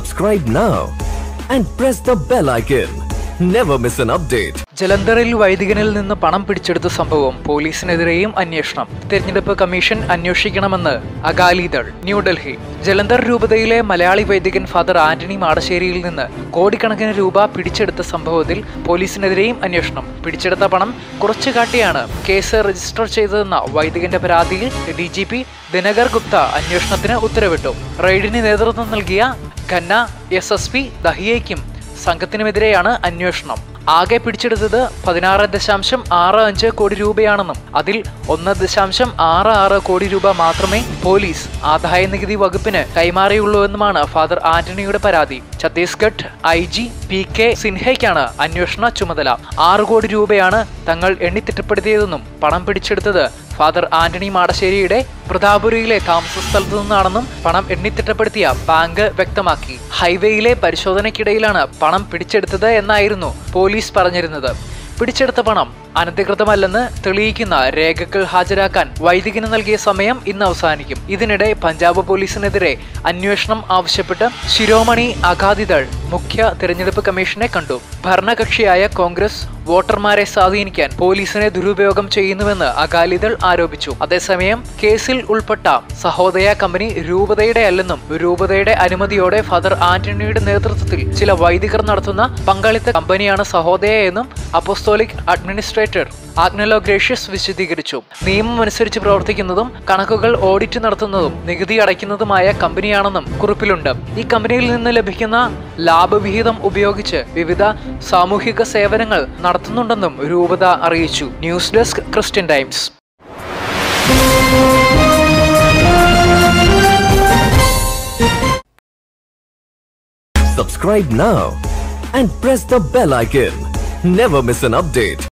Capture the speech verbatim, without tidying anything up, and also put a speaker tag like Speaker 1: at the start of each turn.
Speaker 1: Subscribe now and press the bell icon. Never miss an update.
Speaker 2: ജലന്ധറിൽ വൈദികനിൽ നിന്ന് പണം പിടിച്ചെടുത്ത സംഭവം പോലീസിനെതിരെയും അന്വേഷണം. തെരഞ്ഞെടുപ്പ് കമ്മീഷൻ അന്വേഷിക്കണമെന്ന് അകാലിദൾ. ന്യൂഡൽഹി. ജലന്ധർ രൂപതയിലെ മലയാളി വൈദികൻ ഫാദർ ആന്റണി മാടശ്ശേരിയിൽ നിന്ന് കോടിക്കണക്കിന് രൂപ പിടിച്ചെടുത്ത സംഭവത്തിൽ പോലീസിനെതിരെയും അന്വേഷണം. പിടിച്ചെടുത്ത പണം കുറച്ചു കാട്ടിയാണ് കേസ് രജിസ്റ്റർ ചെയ്തതെന്ന വൈദികന്റെ പരാതിയിൽ D G P Dinakar Gupta അന്വേഷണത്തിന് ഉത്തരവിട്ടു. റെയ്ഡിന് നേതൃത്വം നൽകിയ ഖന്ന എസ് എസ് പി ദഹിയയ്ക്കും സംഘത്തിനുമെതിരെയാണ് അന്വേഷണം. ആകെ പിടിച്ചെടുത്തത് പതിനാറ് ദശാംശം ആറ് അഞ്ച് കോടി രൂപയാണെന്നും അതിൽ ഒന്ന് ദശാംശം ആറ് ആറ് കോടി രൂപ മാത്രമേ പോലീസ് ആദായ നികുതി വകുപ്പിന് കൈമാറിയുള്ളൂവെന്നുമാണ് ഫാദർ ആന്റണിയുടെ പരാതി. Chhattisgarh I G P K സിൻഹയ്ക്കാണ് അന്വേഷണ ചുമതല. ആറ് കോടി രൂപയാണ് തങ്ങൾ എണ്ണിത്തിട്ടപ്പെടുത്തിയതെന്നും പണം പിടിച്ചെടുത്തത് ഫാദർ ആന്റണി മാടശ്ശേരിയുടെ പ്രതാപുരയിലെ താമസ സ്ഥലത്തു നിന്നാണെന്നും പണം എണ്ണിത്തിട്ടപ്പെടുത്തിയ ബാങ്ക് വ്യക്തമാക്കി. ഹൈവേയിലെ പരിശോധനയ്ക്കിടയിലാണ് പണം പിടിച്ചെടുത്തത് എന്നായിരുന്നു പോലീസ് പറഞ്ഞിരുന്നത്. പിടിച്ചെടുത്ത പണം അനധികൃതമല്ലെന്ന് തെളിയിക്കുന്ന രേഖകൾ ഹാജരാക്കാൻ വൈദികന് നൽകിയ സമയം ഇന്ന് അവസാനിക്കും. ഇതിനിടെ പഞ്ചാബ് പോലീസിനെതിരെ അന്വേഷണം ആവശ്യപ്പെട്ട് ശിരോമണി അകാലിദൾ മുഖ്യ തിരഞ്ഞെടുപ്പ് കമ്മീഷനെ കണ്ടു. ഭരണകക്ഷിയായ കോൺഗ്രസ് വോട്ടർമാരെ സ്വാധീനിക്കാൻ പോലീസിനെ ദുരുപയോഗം ചെയ്യുന്നുവെന്ന് അകാലിദൾ ആരോപിച്ചു. അതേസമയം കേസിൽ ഉൾപ്പെട്ട സഹോദയ കമ്പനി രൂപതയുടെ അല്ലെന്നും രൂപതയുടെ അനുമതിയോടെ ഫാദർ ആന്റണിയുടെ നേതൃത്വത്തിൽ ചില വൈദികർ നടത്തുന്ന പങ്കാളിത്ത കമ്പനിയാണ് സഹോദയ എന്നും അപ്പോസ്തോലിക് അഡ്മിനിസ്ട്രേറ്റർ ആഗ്നലോ ഗ്രേഷ്യസ് വിശദീകരിച്ചു. നിയമമനുസരിച്ച് പ്രവർത്തിക്കുന്നതും കണക്കുകൾ ഓഡിറ്റ് നടത്തുന്നതും നികുതി അടയ്ക്കുന്നതുമായ കമ്പനിയാണെന്നും കുറിപ്പിലുണ്ട്. ഈ കമ്പനിയിൽ നിന്ന് ലഭിക്കുന്ന ലാഭവിഹിതം ഉപയോഗിച്ച് വിവിധ സാമൂഹിക സേവനങ്ങൾ നടത്തുന്നുണ്ടെന്നും രൂപത അറിയിച്ചു. News desk Christian Times.
Speaker 1: Subscribe now and press the bell icon. Never miss an update.